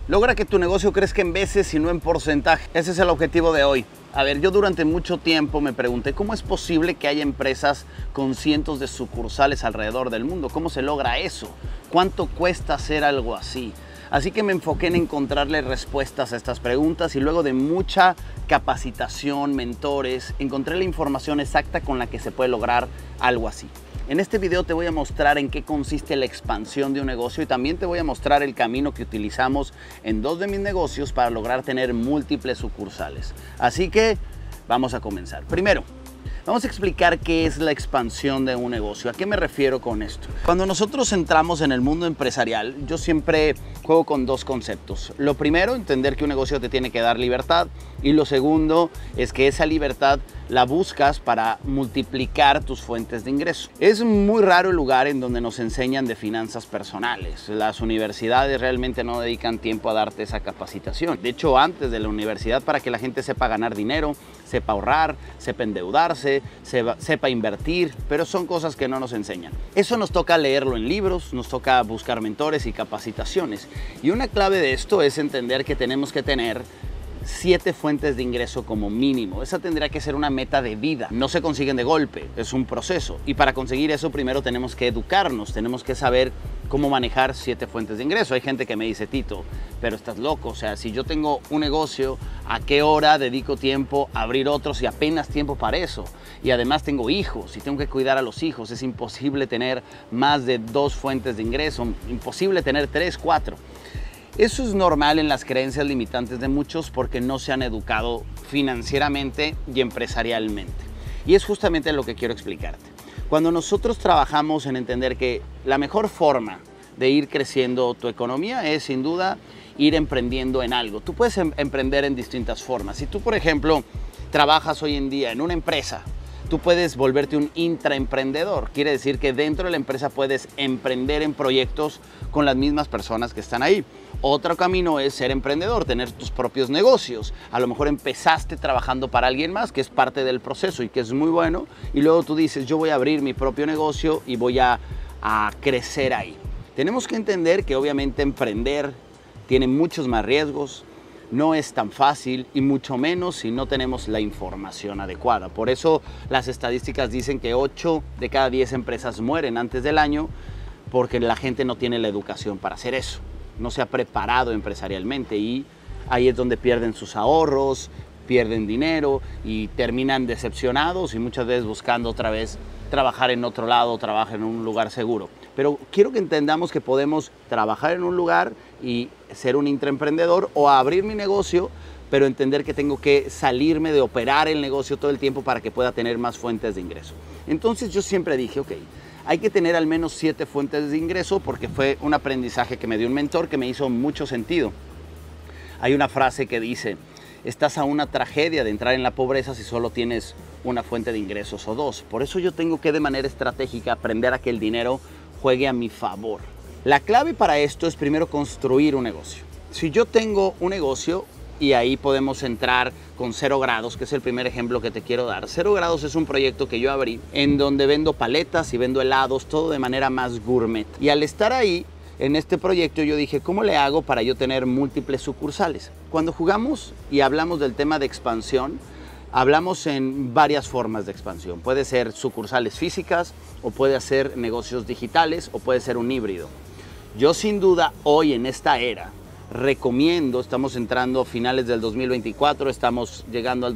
Logra que tu negocio crezca en veces y no en porcentaje. Ese es el objetivo de hoy. A ver, yo durante mucho tiempo me pregunté cómo es posible que haya empresas con cientos de sucursales alrededor del mundo. ¿Cómo se logra eso? ¿Cuánto cuesta hacer algo así? Así que me enfoqué en encontrarle respuestas a estas preguntas y luego de mucha capacitación, mentores, encontré la información exacta con la que se puede lograr algo así. En este video te voy a mostrar en qué consiste la expansión de un negocio y también te voy a mostrar el camino que utilizamos en 2 de mis negocios para lograr tener múltiples sucursales. Así que vamos a comenzar. Primero, vamos a explicar qué es la expansión de un negocio. ¿A qué me refiero con esto? Cuando nosotros entramos en el mundo empresarial, yo siempre juego con 2 conceptos. Lo primero, entender que un negocio te tiene que dar libertad. Y lo segundo es que esa libertad la buscas para multiplicar tus fuentes de ingreso. Es muy raro el lugar en donde nos enseñan de finanzas personales. Las universidades realmente no dedican tiempo a darte esa capacitación. De hecho, antes de la universidad, para que la gente sepa ganar dinero, sepa ahorrar, sepa endeudarse, sepa invertir, pero son cosas que no nos enseñan. Eso nos toca leerlo en libros, nos toca buscar mentores y capacitaciones. Y una clave de esto es entender que tenemos que tener 7 fuentes de ingreso como mínimo. Esa tendría que ser una meta de vida. No se consiguen de golpe, es un proceso. Y para conseguir eso primero tenemos que educarnos, tenemos que saber cómo manejar 7 fuentes de ingreso. Hay gente que me dice, Tito, pero estás loco. O sea, si yo tengo un negocio, ¿a qué hora dedico tiempo a abrir otros y apenas tiempo para eso? Y además tengo hijos y tengo que cuidar a los hijos. Es imposible tener más de 2 fuentes de ingreso, imposible tener 3, 4. Eso es normal en las creencias limitantes de muchos porque no se han educado financieramente y empresarialmente. Y es justamente lo que quiero explicarte. Cuando nosotros trabajamos en entender que la mejor forma de ir creciendo tu economía es sin duda ir emprendiendo en algo. Tú puedes emprender en distintas formas. Si tú, por ejemplo, trabajas hoy en día en una empresa, tú puedes volverte un intraemprendedor. Quiere decir que dentro de la empresa puedes emprender en proyectos con las mismas personas que están ahí. Otro camino es ser emprendedor, tener tus propios negocios. A lo mejor empezaste trabajando para alguien más, que es parte del proceso y que es muy bueno, y luego tú dices, yo voy a abrir mi propio negocio y voy a crecer ahí. Tenemos que entender que obviamente emprender tiene muchos más riesgos, no es tan fácil y mucho menos si no tenemos la información adecuada. Por eso las estadísticas dicen que 8 de cada 10 empresas mueren antes del año porque la gente no tiene la educación para hacer eso. No se ha preparado empresarialmente y ahí es donde pierden sus ahorros, pierden dinero y terminan decepcionados y muchas veces buscando otra vez trabajar en otro lado, trabajar en un lugar seguro. Pero quiero que entendamos que podemos trabajar en un lugar y ser un intraemprendedor o abrir mi negocio, pero entender que tengo que salirme de operar el negocio todo el tiempo para que pueda tener más fuentes de ingreso. Entonces yo siempre dije, ok, hay que tener al menos 7 fuentes de ingreso porque fue un aprendizaje que me dio un mentor que me hizo mucho sentido. Hay una frase que dice, estás a una tragedia de entrar en la pobreza si solo tienes una fuente de ingresos o 2. Por eso yo tengo que de manera estratégica aprender a que el dinero juegue a mi favor. La clave para esto es primero construir un negocio. Si yo tengo un negocio, y ahí podemos entrar con 0 grados, que es el primer ejemplo que te quiero dar. 0 grados es un proyecto que yo abrí en donde vendo paletas y vendo helados, todo de manera más gourmet. Y al estar ahí, en este proyecto, yo dije, ¿cómo le hago para yo tener múltiples sucursales? Cuando jugamos y hablamos del tema de expansión, hablamos en varias formas de expansión. Puede ser sucursales físicas, o puede ser negocios digitales, o puede ser un híbrido. Yo sin duda hoy en esta era recomiendo, estamos entrando a finales del 2024, estamos llegando al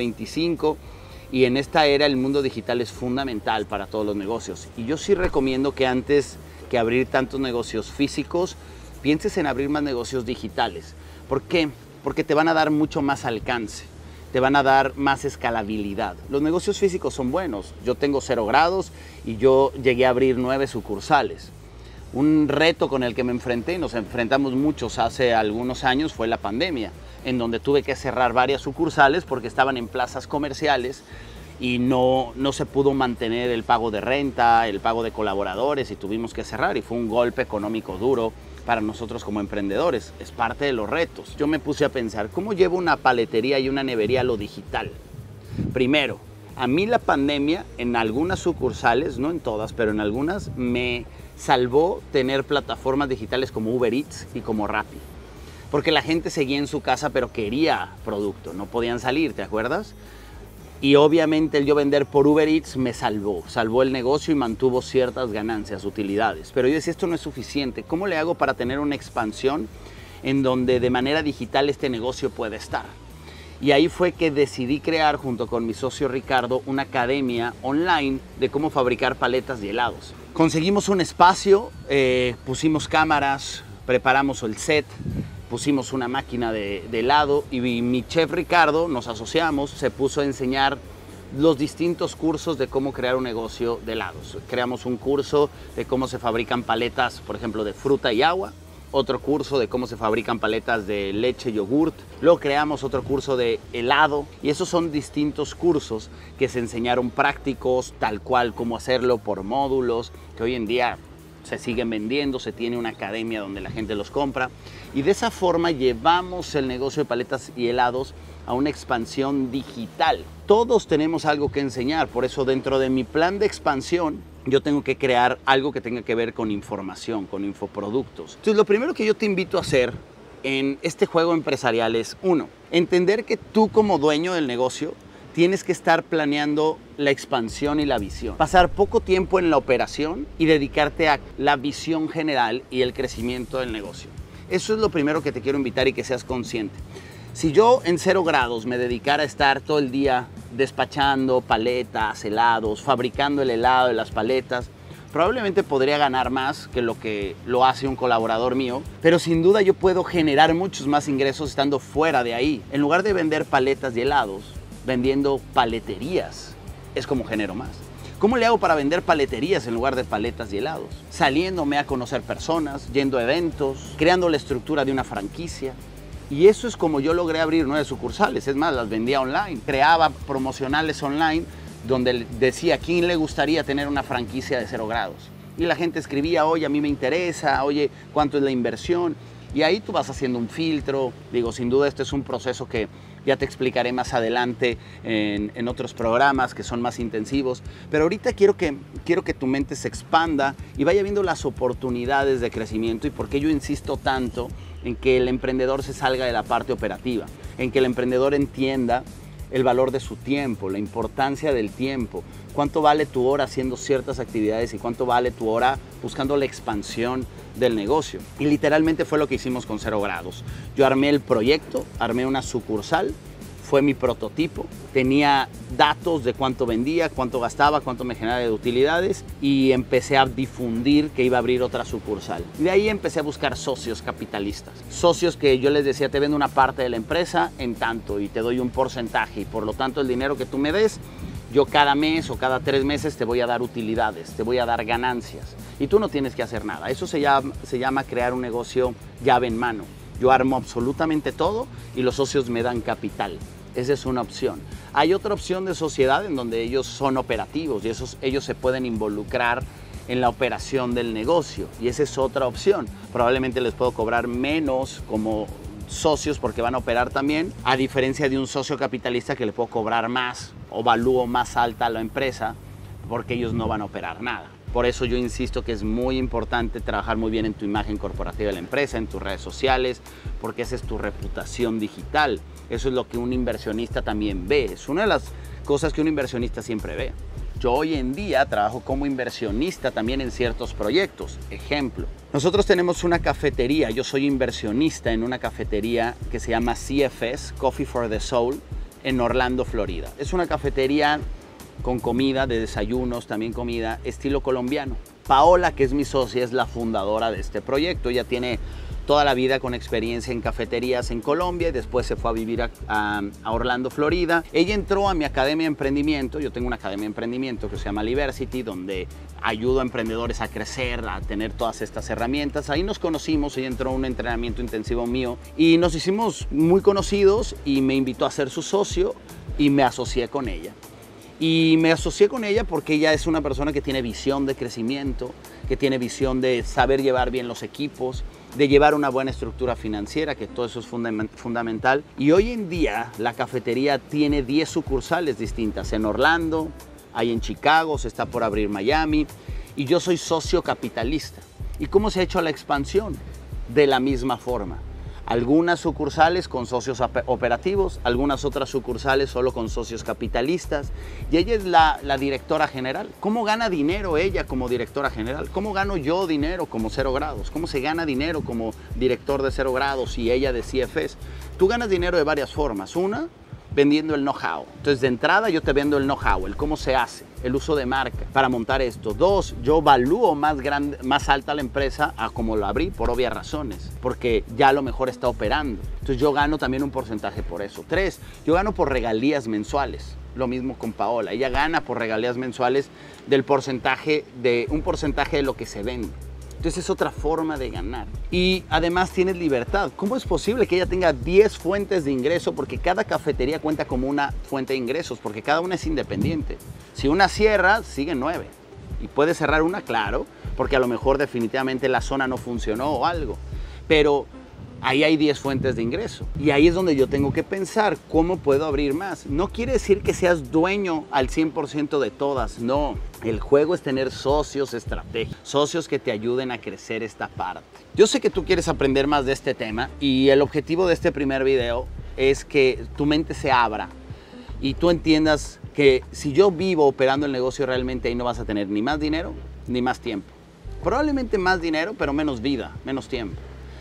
2025 y en esta era el mundo digital es fundamental para todos los negocios. Y yo sí recomiendo que antes que abrir tantos negocios físicos, pienses en abrir más negocios digitales. ¿Por qué? Porque te van a dar mucho más alcance, te van a dar más escalabilidad. Los negocios físicos son buenos. Yo tengo 0 grados y yo llegué a abrir 9 sucursales. Un reto con el que me enfrenté, nos enfrentamos muchos hace algunos años, fue la pandemia, en donde tuve que cerrar varias sucursales porque estaban en plazas comerciales y no se pudo mantener el pago de renta, el pago de colaboradores y tuvimos que cerrar y fue un golpe económico duro para nosotros como emprendedores. Es parte de los retos. Yo me puse a pensar, ¿cómo llevo una paletería y una nevería a lo digital? Primero, a mí la pandemia en algunas sucursales, no en todas, pero en algunas, me salvó tener plataformas digitales como Uber Eats y como Rappi. porque la gente seguía en su casa pero quería producto, no podían salir, ¿te acuerdas? Y obviamente el yo vender por Uber Eats me salvó el negocio y mantuvo ciertas ganancias, utilidades. Pero yo decía, esto no es suficiente, ¿cómo le hago para tener una expansión en donde de manera digital este negocio puede estar? Y ahí fue que decidí crear, junto con mi socio Ricardo, una academia online de cómo fabricar paletas y helados. Conseguimos un espacio, pusimos cámaras, preparamos el set, pusimos una máquina de helado y mi chef Ricardo, nos asociamos, se puso a enseñar los distintos cursos de cómo crear un negocio de helados. Creamos un curso de cómo se fabrican paletas, por ejemplo, de fruta y agua, otro curso de cómo se fabrican paletas de leche y yogurt, luego creamos otro curso de helado y esos son distintos cursos que se enseñaron prácticos, tal cual cómo hacerlo por módulos, que hoy en día se siguen vendiendo, se tiene una academia donde la gente los compra y de esa forma llevamos el negocio de paletas y helados a una expansión digital. Todos tenemos algo que enseñar, por eso dentro de mi plan de expansión yo tengo que crear algo que tenga que ver con información, con infoproductos. Entonces lo primero que yo te invito a hacer en este juego empresarial es, uno, entender que tú como dueño del negocio tienes que estar planeando la expansión y la visión. Pasar poco tiempo en la operación y dedicarte a la visión general y el crecimiento del negocio. Eso es lo primero que te quiero invitar y que seas consciente. Si yo en 0 grados me dedicara a estar todo el día despachando paletas, helados, fabricando el helado de las paletas, probablemente podría ganar más que lo hace un colaborador mío, pero sin duda yo puedo generar muchos más ingresos estando fuera de ahí. En lugar de vender paletas y helados, vendiendo paleterías, es como genero más. ¿Cómo le hago para vender paleterías en lugar de paletas y helados? Saliéndome a conocer personas, yendo a eventos, creando la estructura de una franquicia. Y eso es como yo logré abrir 9 sucursales, es más, las vendía online. Creaba promocionales online donde decía, ¿a quién le gustaría tener una franquicia de 0 grados? Y la gente escribía, oye, a mí me interesa, oye, ¿cuánto es la inversión? Y ahí tú vas haciendo un filtro. Digo, sin duda este es un proceso que ya te explicaré más adelante en otros programas que son más intensivos. Pero ahorita quiero que tu mente se expanda y vaya viendo las oportunidades de crecimiento y por qué yo insisto tanto en que el emprendedor se salga de la parte operativa, en que el emprendedor entienda el valor de su tiempo, la importancia del tiempo, cuánto vale tu hora haciendo ciertas actividades y cuánto vale tu hora buscando la expansión del negocio. Y literalmente fue lo que hicimos con 0 grados. Yo armé el proyecto, armé una sucursal, fue mi prototipo, tenía datos de cuánto vendía, cuánto gastaba, cuánto me generaba de utilidades y empecé a difundir que iba a abrir otra sucursal. Y de ahí empecé a buscar socios capitalistas, socios que yo les decía, te vendo una parte de la empresa en tanto y te doy un porcentaje y por lo tanto el dinero que tú me des, yo cada mes o cada 3 meses te voy a dar utilidades, te voy a dar ganancias y tú no tienes que hacer nada. Eso se llama crear un negocio llave en mano. Yo armo absolutamente todo y los socios me dan capital. Esa es una opción. Hay otra opción de sociedad en donde ellos son operativos y ellos se pueden involucrar en la operación del negocio y esa es otra opción. Probablemente les puedo cobrar menos como socios porque van a operar también, a diferencia de un socio capitalista que le puedo cobrar más o valúo más alta a la empresa porque ellos no van a operar nada. Por eso yo insisto que es muy importante trabajar muy bien en tu imagen corporativa de la empresa, en tus redes sociales, porque esa es tu reputación digital. Eso es lo que un inversionista también ve. Es una de las cosas que un inversionista siempre ve. Yo hoy en día trabajo como inversionista también en ciertos proyectos. Ejemplo, nosotros tenemos una cafetería. Yo soy inversionista en una cafetería que se llama CFS, Coffee for the Soul, en Orlando, Florida. Es una cafetería con comida, de desayunos, también comida, estilo colombiano. Paola, que es mi socia, es la fundadora de este proyecto. Ella tiene toda la vida con experiencia en cafeterías en Colombia y después se fue a vivir a Orlando, Florida. Ella entró a mi academia de emprendimiento. Yo tengo una academia de emprendimiento que se llama Libercity, donde ayudo a emprendedores a crecer, a tener todas estas herramientas. Ahí nos conocimos, ella entró a un entrenamiento intensivo mío y nos hicimos muy conocidos y me invitó a ser su socio y me asocié con ella. Y me asocié con ella porque ella es una persona que tiene visión de crecimiento, que tiene visión de saber llevar bien los equipos, de llevar una buena estructura financiera, que todo eso es fundamental. Y hoy en día la cafetería tiene 10 sucursales distintas en Orlando, hay en Chicago, se está por abrir Miami y yo soy socio capitalista. ¿Y cómo se ha hecho la expansión? De la misma forma. Algunas sucursales con socios operativos, algunas otras sucursales solo con socios capitalistas. Y ella es la directora general. ¿Cómo gana dinero ella como directora general? ¿Cómo gano yo dinero como 0 grados? ¿Cómo se gana dinero como director de 0 grados y ella de CFS? Tú ganas dinero de varias formas. Una, vendiendo el know-how. Entonces, de entrada yo te vendo el know-how, el cómo se hace, el uso de marca para montar esto. 2, yo evalúo más alta la empresa a como lo abrí por obvias razones, porque ya a lo mejor está operando. Entonces, yo gano también un porcentaje por eso. 3, yo gano por regalías mensuales. Lo mismo con Paola. Ella gana por regalías mensuales un porcentaje de lo que se vende. Entonces es otra forma de ganar. Y además tienes libertad. ¿Cómo es posible que ella tenga 10 fuentes de ingreso? Porque cada cafetería cuenta como una fuente de ingresos, porque cada una es independiente. Si una cierra, siguen 9. Y puede cerrar una, claro, porque a lo mejor definitivamente la zona no funcionó o algo. Pero ahí hay 10 fuentes de ingreso. Y ahí es donde yo tengo que pensar cómo puedo abrir más. No quiere decir que seas dueño al 100% de todas, no. El juego es tener socios estratégicos, socios que te ayuden a crecer esta parte. Yo sé que tú quieres aprender más de este tema y el objetivo de este primer video es que tu mente se abra y tú entiendas que si yo vivo operando el negocio realmente ahí no vas a tener ni más dinero ni más tiempo. Probablemente más dinero, pero menos vida, menos tiempo.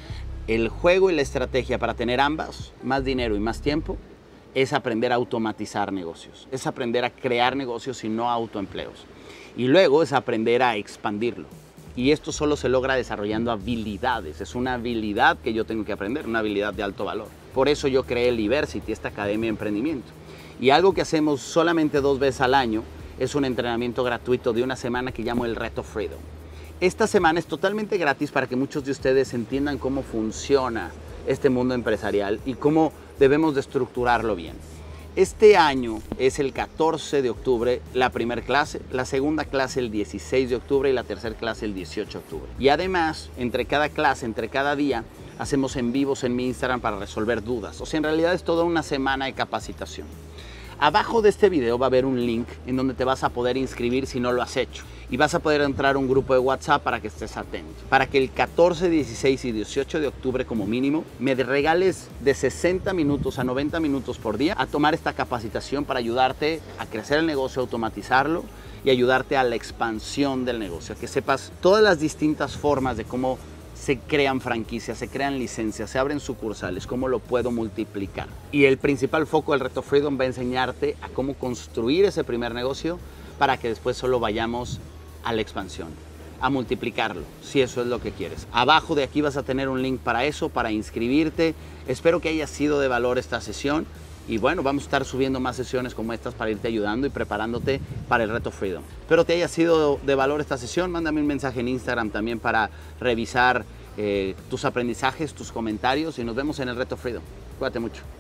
El juego y la estrategia para tener ambas, más dinero y más tiempo, es aprender a automatizar negocios. Es aprender a crear negocios y no autoempleos. Y luego es aprender a expandirlo. Y esto solo se logra desarrollando habilidades. Es una habilidad que yo tengo que aprender, una habilidad de alto valor. Por eso yo creé Liversity, esta academia de emprendimiento. Y algo que hacemos solamente 2 veces al año es un entrenamiento gratuito de una semana que llamo el Reto Freedom. Esta semana es totalmente gratis para que muchos de ustedes entiendan cómo funciona este mundo empresarial y cómo debemos de estructurarlo bien. Este año es el 14 de octubre la primera clase, la segunda clase el 16 de octubre y la tercera clase el 18 de octubre. Y además, entre cada clase, entre cada día, hacemos en vivos en mi Instagram para resolver dudas. O sea, en realidad es toda una semana de capacitación. Abajo de este video va a haber un link en donde te vas a poder inscribir si no lo has hecho. Y vas a poder entrar a un grupo de WhatsApp para que estés atento. Para que el 14, 16 y 18 de octubre como mínimo me regales de 60 minutos a 90 minutos por día a tomar esta capacitación para ayudarte a crecer el negocio, automatizarlo y ayudarte a la expansión del negocio. Que sepas todas las distintas formas de cómo se crean franquicias, se crean licencias, se abren sucursales, cómo lo puedo multiplicar. Y el principal foco del Reto Freedom va a enseñarte a cómo construir ese primer negocio para que después solo vayamos a la expansión, a multiplicarlo, si eso es lo que quieres. Abajo de aquí vas a tener un link para eso, para inscribirte. Espero que haya sido de valor esta sesión. Y bueno, vamos a estar subiendo más sesiones como estas para irte ayudando y preparándote para el Reto Freedom. Espero te haya sido de valor esta sesión. Mándame un mensaje en Instagram también para revisar tus aprendizajes, tus comentarios y nos vemos en el Reto Freedom. Cuídate mucho.